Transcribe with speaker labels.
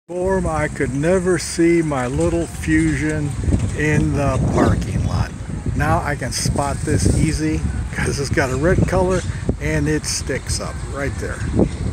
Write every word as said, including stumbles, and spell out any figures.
Speaker 1: Form I could never see my little Fusion in the parking lot. Now I can spot this easy because it's got a red color and it sticks up right there.